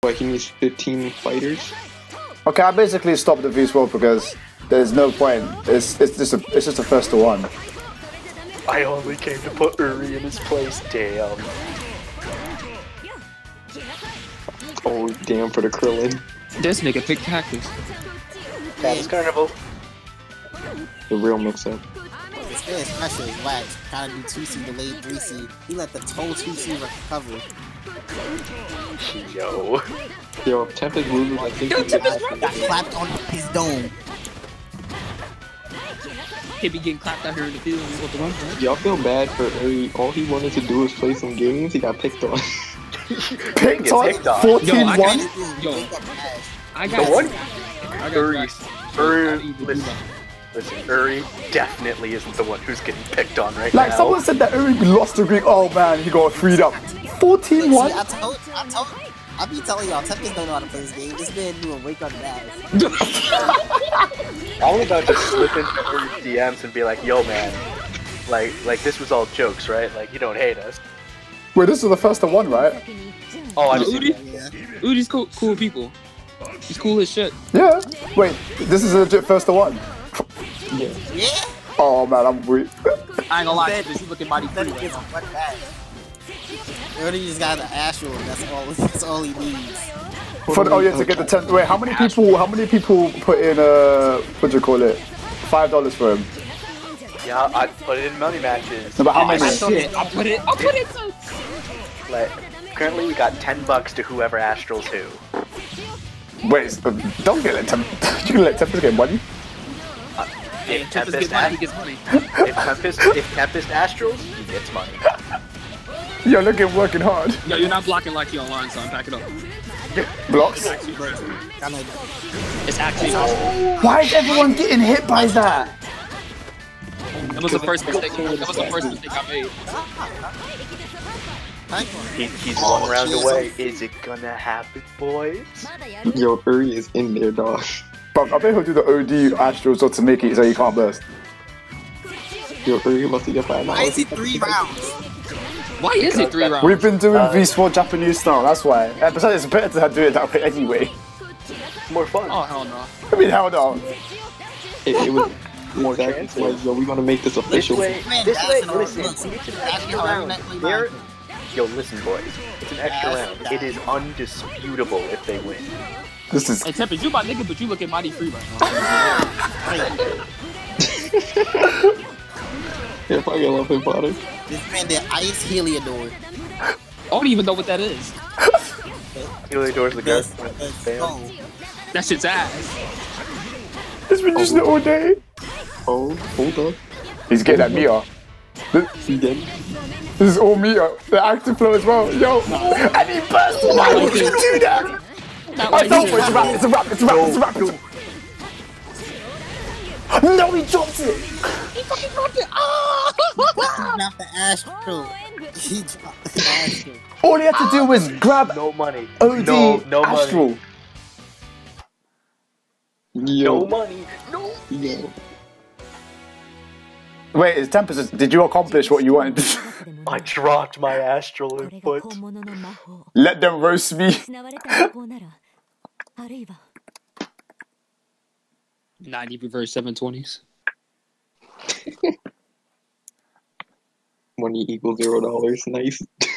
Like he needs 15 fighters. Okay, I basically stopped the V-Swap because there's no point. It's just a first to one. I only came to put Uri in his place, damn. Oh damn for the Krillin. This nigga picked Cactus. That's Carnival. The real mix-up. This guy special is whack. Trying to do 2C delayed 3C. He let the whole 2C recover. Yo, if Tempest loses, I think he got clapped on his dome. He be getting clapped out here in the field with the run. Y'all feel bad for Uri. All he wanted to do was play some games. He got picked on. Picked on? 14-1? Yo, I the got one. Uri. Listen, Uri definitely isn't the one who's getting picked on right Like now. someone said that Uri lost to Greek. Oh man, he got freed up. 14-1? I be telling y'all, Tempest don't know how to play this game. This man knew a wake on dash. I'm about to slip into Uri's DMs and be like, yo man, like this was all jokes, right? Like you don't hate us. Wait, this is the first to one, right? Oh, I'm Uri? Uri's cool people. He's cool as shit. Yeah. Wait, this is a legit first to one. Yeah. Yeah? Oh man, I'm weak. I ain't gonna lie, he's looking mighty free right now. Uri just got an Astral, that's all he needs. For the, oh yeah, to get the 10. Wait, how many people put in what do you call it? $5 for him? Yeah, I put it in money matches. No, but how many? I'll put it too. Like, currently we got $10 to whoever Astrals who. Wait, don't get let Tempest. You can let Tempest get money. If Tempest Tempest gets money, he gets money. if Tempest Astrals, he gets money. Yo, look at him working hard. Yo, you're not blocking like you online, son. Pack it up. Blocks? It's actually awesome. Why is everyone getting hit by that? That was the first mistake. That was the first mistake I made. He's one round away. Is it gonna happen, boys? Yo, Uri is in there, dog. But I bet he'll do the OD Astro so to make it so he can't burst. Yo, Uri must get $5. Why is he 3 rounds? Why is it 3 rounds? We've been doing V-Sword Japanese style, that's why. And besides, it's better to do it that way anyway. More fun. Oh, hell no. I mean, hell no. It was more chances. Yo, we gonna make this official. This way, listen. It's an extra round. Yo, listen, boys. It's an extra round. It is undisputable if they win. This is. Hey, Tempest, you my nigga, but you looking mighty free right now. Yeah, I love him, Potter. This man did Ice Heliodor. I don't even know what that is. Heliodor's the ghost. That shit's ass. It's been just all day. Oh, hold on. He's getting that meter. Again. This is all meter. The active flow as well. Yo. And he burst. Why would you do that? I don't know. It's a wrap. It's a wrap. It's a wrap. It's a wrap. No, he dropped it. He fucking dropped it. He dropped the Astral. He dropped the Astral. All he had to do was grab No money. OD no Astral. money. Yo. No money. No. Yo. Wait, is Tempest? Did you accomplish what you wanted? I dropped my Astral input. Let them roast me. 90 reverse 720s. Money equals $0. Nice.